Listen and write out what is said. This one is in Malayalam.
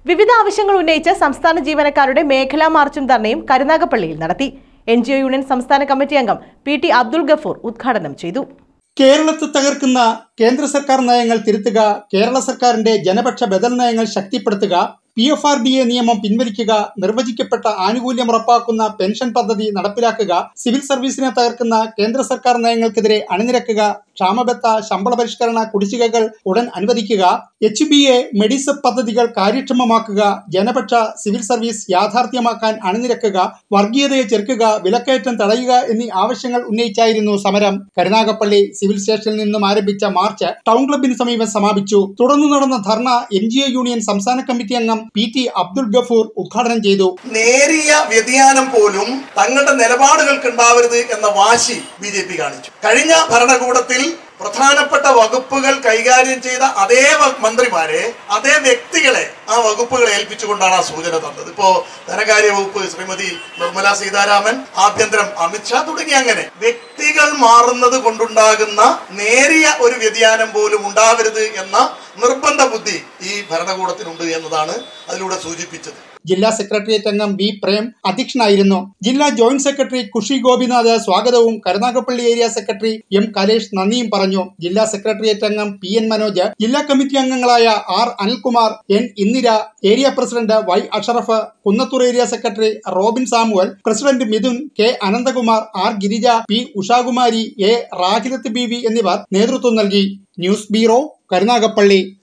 വിവിധ ആവശ്യങ്ങൾ ഉന്നയിച്ച് സംസ്ഥാന ജീവനക്കാരുടെ മേഖലാ മാർച്ചും ധർണയും കരുനാഗപ്പള്ളിയിൽ നടത്തി. NGO യൂണിയൻ സംസ്ഥാന കമ്മിറ്റി അംഗം PT അബ്ദുൾ ഗഫൂർ ഉദ്ഘാടനം ചെയ്തു. കേരളത്തെ തകർക്കുന്ന കേന്ദ്ര സർക്കാർ നയങ്ങൾ തിരുത്തുക, കേരള സർക്കാരിന്റെ ജനപക്ഷ ബദൽ നയങ്ങൾ ശക്തിപ്പെടുത്തുക, PFRDA നിയമം പിൻവലിക്കുക, നിർവചിക്കപ്പെട്ട ആനുകൂല്യം ഉറപ്പാക്കുന്ന പെൻഷൻ പദ്ധതി നടപ്പിലാക്കുക, സിവിൽ സർവീസിനെ തകർക്കുന്ന കേന്ദ്ര സർക്കാർ നയങ്ങൾക്കെതിരെ അണിനിരക്കുക, ക്ഷാമബത്ത ശമ്പള പരിഷ്കരണ കുടിശ്ശികകൾ ഉടൻ അനുവദിക്കുക, HBA മെഡിസെപ് പദ്ധതികൾ കാര്യക്ഷമമാക്കുക, ജനപക്ഷ സിവിൽ സർവീസ് യാഥാർത്ഥ്യമാക്കാൻ അണിനിരക്കുക, വർഗീയതയെ ചെറുക്കുക, വിലക്കയറ്റം തടയുക എന്നീ ആവശ്യങ്ങൾ ഉന്നയിച്ചായിരുന്നു സമരം. കരുനാഗപ്പള്ളി സിവിൽ സ്റ്റേഷനിൽ നിന്നും ആരംഭിച്ച മാർച്ച് ടൗൺ ക്ലബിന് സമീപം സമാപിച്ചു. തുടർന്ന് നടന്ന ധർണ NGO യൂണിയൻ സംസ്ഥാന കമ്മിറ്റി അംഗം PT അബ്ദുൾ ഗഫൂർ ഉദ്ഘാടനം ചെയ്തു. നേരിയ വ്യതിയാനം പോലും തങ്ങളുടെ നിലപാടുകൾക്ക് ഉണ്ടാവരുത് എന്ന വാശി BJP കാണിച്ചു. കഴിഞ്ഞ ഭരണകൂടത്തിൽ പ്രധാനപ്പെട്ട വകുപ്പുകൾ കൈകാര്യം ചെയ്ത അതേ മന്ത്രിമാരെ, അതേ വ്യക്തികളെ ആ വകുപ്പുകളെ ഏൽപ്പിച്ചുകൊണ്ടാണ് ആ സൂചന തന്നത്. ഇപ്പോ ധനകാര്യ വകുപ്പ് ശ്രീമതി നിർമ്മല സീതാരാമൻ, ആഭ്യന്തരം അമിത്ഷാ തുടങ്ങി അങ്ങനെ വ്യക്തികൾ മാറുന്നത് കൊണ്ടുണ്ടാകുന്ന നേരിയ ഒരു വ്യതിയാനം പോലും ഉണ്ടാവരുത് എന്ന നിർബന്ധ ബുദ്ധി ഈ ഭരണകൂടത്തിനുണ്ട് എന്നതാണ് അതിലൂടെ സൂചിപ്പിച്ചത്. ജില്ലാ സെക്രട്ടേറിയറ്റ് അംഗം B പ്രേം അധ്യക്ഷനായിരുന്നു. ജില്ലാ ജോയിന്റ് സെക്രട്ടറി കുഷി ഗോപിനാഥ് സ്വാഗതവും Karunagappally area secretary M Kalesh നന്ദിയും പറഞ്ഞു. ജില്ലാ സെക്രട്ടേറിയറ്റ് അംഗം PN മനോജ്, ജില്ലാ കമ്മിറ്റി അംഗങ്ങളായ R Anilkumar, N Indira, area president Y Ashraf, Kunnathur area secretary Robin Samuel, president Mithun, K Ananthakumar, R Girija, P Ushakumari, A Rahilath BV എന്നിവർ നേതൃത്വം നൽകി. News bureau, Karunagappally.